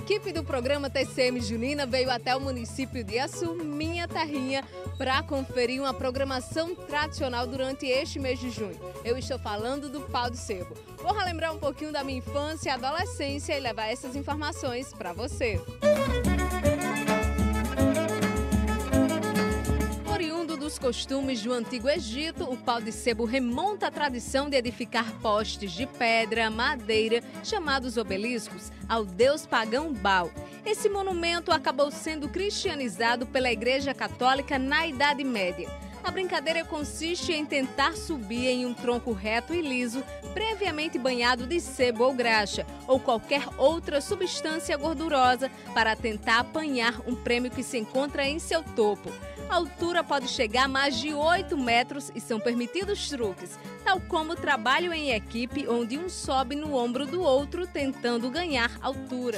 equipe do programa TCM Junina veio até o município de Açu, minha terrinha, para conferir uma programação tradicional durante este mês de junho. Eu estou falando do pau de sebo. Vou relembrar um pouquinho da minha infância e adolescência e levar essas informações para você. Oriundo dos costumes do Antigo Egito, o pau de sebo remonta à tradição de edificar postes de pedra, madeira, chamados obeliscos, ao deus pagão Baal. Esse monumento acabou sendo cristianizado pela Igreja Católica na Idade Média. A brincadeira consiste em tentar subir em um tronco reto e liso, previamente banhado de sebo ou graxa, ou qualquer outra substância gordurosa, para tentar apanhar um prêmio que se encontra em seu topo. A altura pode chegar a mais de 8 metros e são permitidos truques, tal como o trabalho em equipe, onde um sobe no ombro do outro tentando ganhar altura.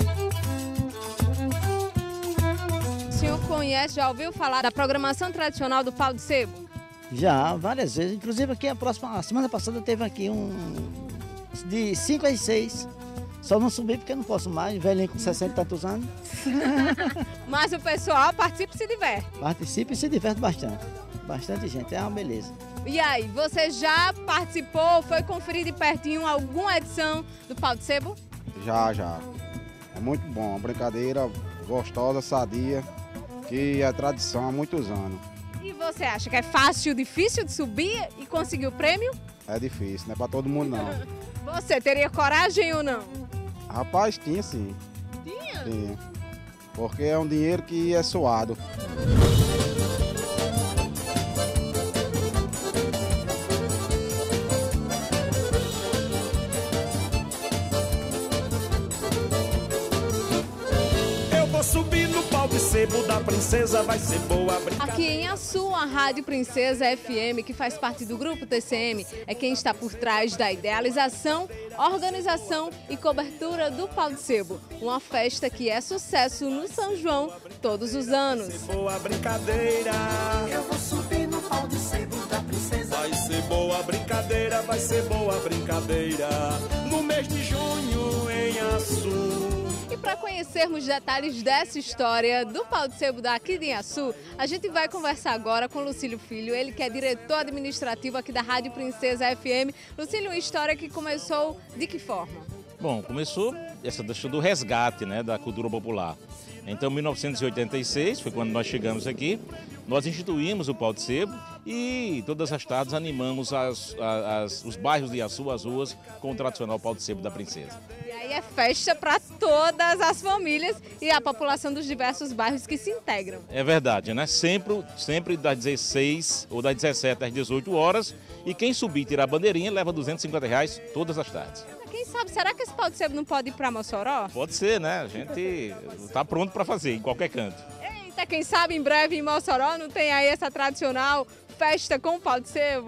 O senhor conhece, já ouviu falar da programação tradicional do pau de sebo? Já, várias vezes. Inclusive aqui a semana passada teve aqui de 5 às 6. Só não subi porque não posso mais, velhinho com 60 e tantos anos. Mas o pessoal participa e se diverte. Participa e se diverte bastante. Bastante gente, é uma beleza. E aí, você já participou, foi conferir de pertinho alguma edição do pau de sebo? Já. É muito bom, uma brincadeira gostosa, sadia, que é tradição há muitos anos. E você acha que é fácil, difícil de subir e conseguir o prêmio? É difícil, não é para todo mundo não. Você teria coragem ou não? Rapaz, tinha sim. Tinha? Tinha. Porque é um dinheiro que é suado. Subir no pau de sebo da princesa vai ser boa brincadeira. Aqui em Açu, a Rádio Princesa FM, que faz parte do grupo TCM, é quem está por trás da idealização, organização e cobertura do pau de sebo. Uma festa que é sucesso no São João todos os anos. Vai ser boa brincadeira. Eu vou subir no pau de sebo da princesa. Vai ser boa brincadeira, vai ser boa brincadeira. No mês de junho em Açu. E para conhecermos detalhes dessa história do pau de sebo daqui de Açu, a gente vai conversar agora com Lucílio Filho, ele que é diretor administrativo aqui da Rádio Princesa FM. Lucílio, uma história que começou de que forma? Bom, começou essa questão do resgate, né, da cultura popular. Então, em 1986, foi quando nós chegamos aqui, nós instituímos o pau de sebo e todas as tardes animamos os bairros de Açu, as ruas, com o tradicional pau de sebo da princesa. E aí é festa para todas as famílias e a população dos diversos bairros que se integram. É verdade, né? Sempre das 16 ou das 17 às 18 horas. E quem subir e tirar a bandeirinha leva R$250 todas as tardes. Quem sabe, será que esse pau de sebo não pode ir para Mossoró? Pode ser, né? A gente está pronto para fazer em qualquer canto. Eita, quem sabe em breve em Mossoró não tem aí essa tradicional festa com pau de sebo?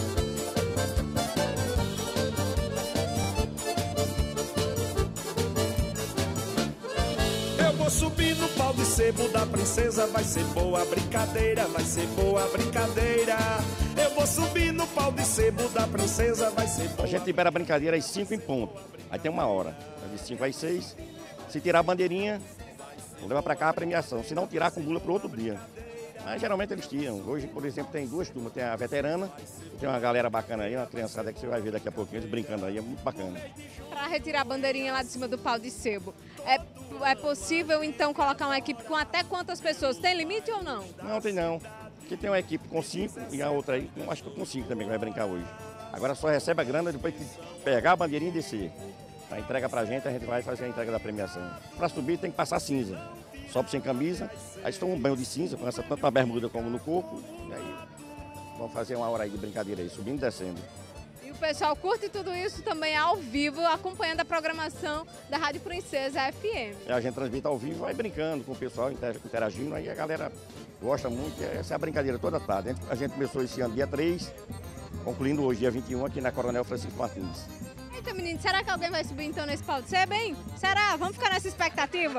Eu vou subir no pau de sebo da princesa, vai ser boa brincadeira, vai ser boa brincadeira. Eu vou subir no pau de sebo da princesa, vai ser boa. A gente libera a brincadeira às 5 em ponto, aí tem uma hora, de 5 às 6. Se tirar a bandeirinha, leva para cá a premiação, se não tirar, acumula para o outro dia. Mas geralmente eles tiram. Hoje, por exemplo, tem duas turmas, tem a veterana, tem uma galera bacana aí, uma criançada que você vai ver daqui a pouquinho, eles brincando aí, é muito bacana. Para retirar a bandeirinha lá de cima do pau de sebo, é possível então colocar uma equipe com até quantas pessoas? Tem limite ou não? Não, tem não. Aqui tem uma equipe com 5 e a outra aí, acho que com 5 também, que vai brincar hoje. Agora só recebe a grana depois que pegar a bandeirinha e descer. A entrega pra gente, a gente vai fazer a entrega da premiação. Para subir tem que passar cinza. Sobe sem camisa, aí eles tomam um banho de cinza, com essa tanto na bermuda como no corpo. E aí vão fazer uma hora aí de brincadeira aí, subindo e descendo. E o pessoal curte tudo isso também ao vivo, acompanhando a programação da Rádio Princesa FM. E a gente transmite ao vivo, vai brincando com o pessoal, interagindo, aí a galera gosta muito, essa é a brincadeira toda tarde. A gente começou esse ano dia 3, concluindo hoje, dia 21, aqui na Coronel Francisco Martins. Eita, menino, será que alguém vai subir então nesse pau de sebo, hein? Será? Vamos ficar nessa expectativa?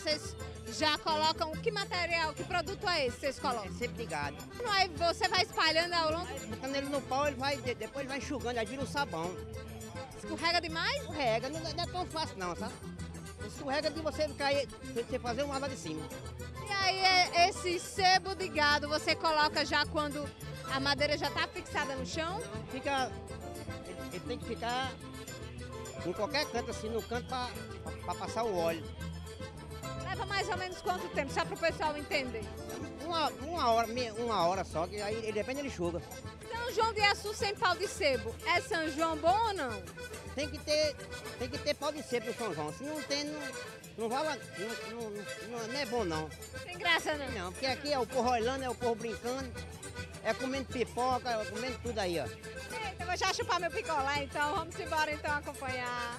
vocês já colocam, que material, que produto é esse que vocês colocam? Sempre ligado. Aí você vai espalhando ao longo, Botando ele no pau, depois ele vai enxugando, aí vira um sabão. escorrega demais? Escorrega, não é tão fácil não, sabe? Escorrega de você cair, você fazer uma lá de cima. E aí esse sebo de gado você coloca já quando a madeira já está fixada no chão? Ele tem que ficar em qualquer canto, assim, no canto para passar o óleo. Leva mais ou menos quanto tempo, só para o pessoal entender? Uma hora só, que aí ele depende, ele enxuga. São João de Açu sem pau de sebo, é São João bom ou não? Tem que ter pau de sebo no São João. Se não tem, não vale, não é bom não. Tem graça não? Não, porque aqui é o povo olhando, é o povo brincando, é comendo pipoca, é comendo tudo aí, ó. Eita, eu vou já chupar meu picolé então, vamos embora então acompanhar.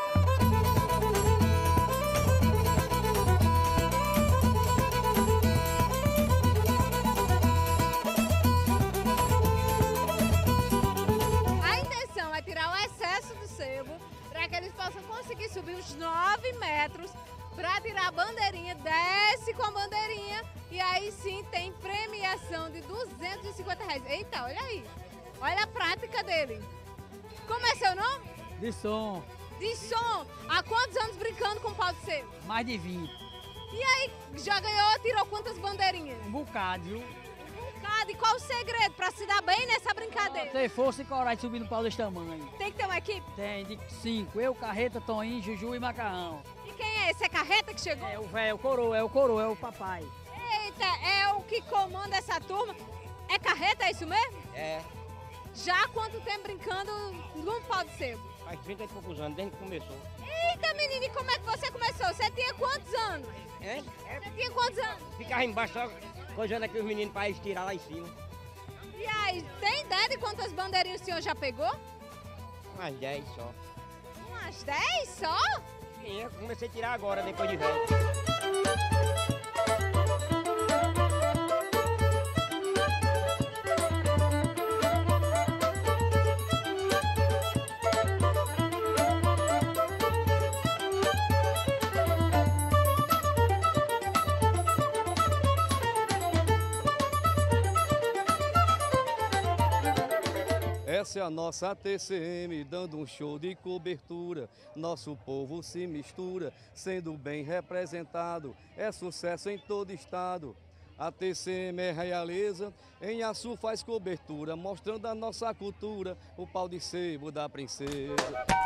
A intenção é tirar o excesso do sebo para que eles possam conseguir subir os 9 metros para tirar a bandeirinha, desce com a bandeirinha e aí sim tem premiação de R$250. Eita, olha aí, olha a prática dele. Como é seu nome? De som, De som. Há quantos anos brincando com pau de sebo? mais de 20. E aí, já ganhou, tirou quantas bandeirinhas? Um bocado, viu? Um bocado. E qual o segredo para se dar bem nessa brincadeira? Ter força e coragem de subir no pau desse tamanho. Tem que ter uma equipe? Tem de 5. Eu, Carreta, Toninho, Juju e Macarrão. E quem é esse? É Carreta que chegou? É o velho, o coroa, é o papai. Eita, é o que comanda essa turma. É Carreta, é isso mesmo? É, Já há quanto tempo brincando no pau de sebo? faz 30 e poucos anos, desde que começou. Eita, menina, e como é que você começou? Você tinha quantos anos? Você tinha quantos anos? Ficava embaixo só coisando aqui os meninos para eles tirar lá em cima. E aí, tem ideia de quantas bandeirinhas o senhor já pegou? Umas 10 só. Umas 10 só? Sim, eu comecei a tirar agora, depois de velho. Essa é a nossa TCM, dando um show de cobertura. Nosso povo se mistura, sendo bem representado. É sucesso em todo estado. A TCM é realeza, em Açu faz cobertura, mostrando a nossa cultura, o pau de sebo da princesa.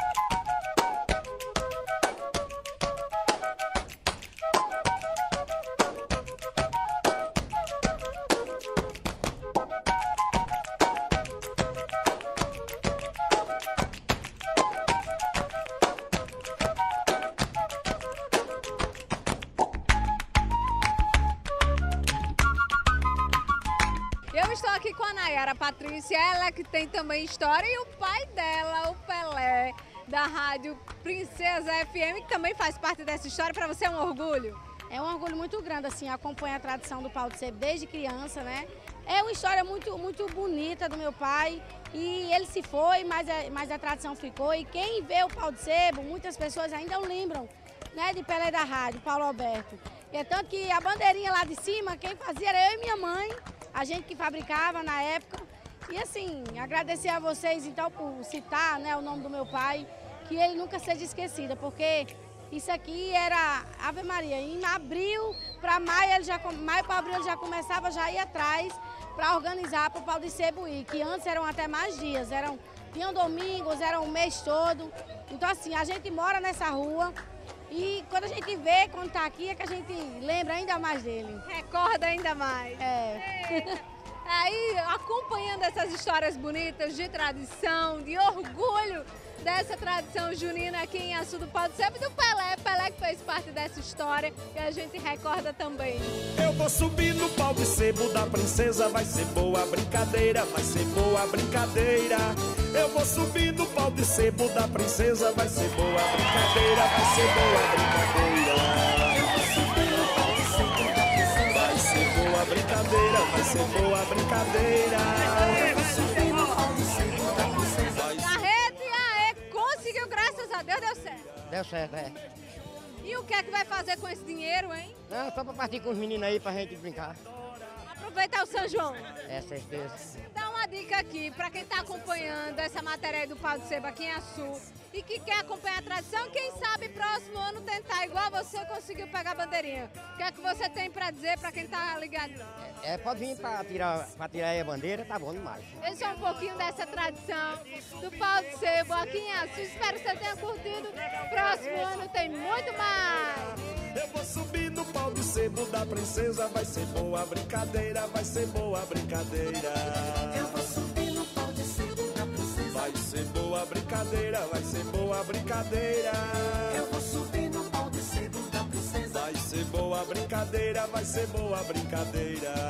Eu estou aqui com a Nayara Patrícia, ela que tem também história, e o pai dela, o Pelé, da rádio Princesa FM, que também faz parte dessa história. Para você é um orgulho? É um orgulho muito grande, assim, acompanha a tradição do pau de sebo desde criança, né? É uma história muito bonita do meu pai e ele se foi, mas a tradição ficou. E quem vê o pau de sebo, muitas pessoas ainda o lembram, né, de Pelé da rádio, Paulo Alberto. E é tanto que a bandeirinha lá de cima, quem fazia era eu e minha mãe, a gente que fabricava na época. E assim, agradecer a vocês então por citar, né, o nome do meu pai, que ele nunca seja esquecido, porque isso aqui era Ave Maria. Em abril para maio, maio para abril ele já começava já ir atrás para organizar para o pau de sebo ir, que antes eram até mais dias, tinham domingos, era o mês todo. Então assim, a gente mora nessa rua e quando a gente vê, quando está aqui, é que a gente lembra ainda mais dele. Recorda ainda mais. É. Aí, acompanhando essas histórias bonitas de tradição, de orgulho dessa tradição junina aqui em Açu do Pau de Sebo, e do Pelé que fez parte dessa história e a gente recorda também. Eu vou subir no pau de sebo da princesa, vai ser boa brincadeira, vai ser boa brincadeira. Eu vou subir no pau de sebo da princesa, vai ser boa brincadeira, vai ser boa brincadeira. Vai ser boa brincadeira, vai ser boa brincadeira. Carreta, e aí, conseguiu, graças a Deus, deu certo. Deu certo, é. E o que é que vai fazer com esse dinheiro, hein? Não, só pra partir com os meninos aí pra gente brincar. Aproveitar o São João. É, certeza. Dá uma dica aqui para quem está acompanhando essa matéria aí do Pau de Sebo aqui em Açu e que quer acompanhar a tradição, quem sabe próximo ano tentar, igual você conseguiu pegar a bandeirinha. O que é que você tem para dizer para quem está ligado? Pode vir pra tirar aí a bandeira, tá bom demais. Esse é um pouquinho dessa tradição do Pau de Sebo aqui em Açu. Espero que você tenha curtido. Próximo ano tem muito mais. Eu vou subir no pau de sebo da princesa, vai ser boa brincadeira, vai ser boa brincadeira. Eu vou subir no pau de sebo da princesa. Vai ser boa brincadeira, vai ser boa brincadeira. Eu vou subir no pau de sebo da princesa. Vai ser boa brincadeira, vai ser boa brincadeira.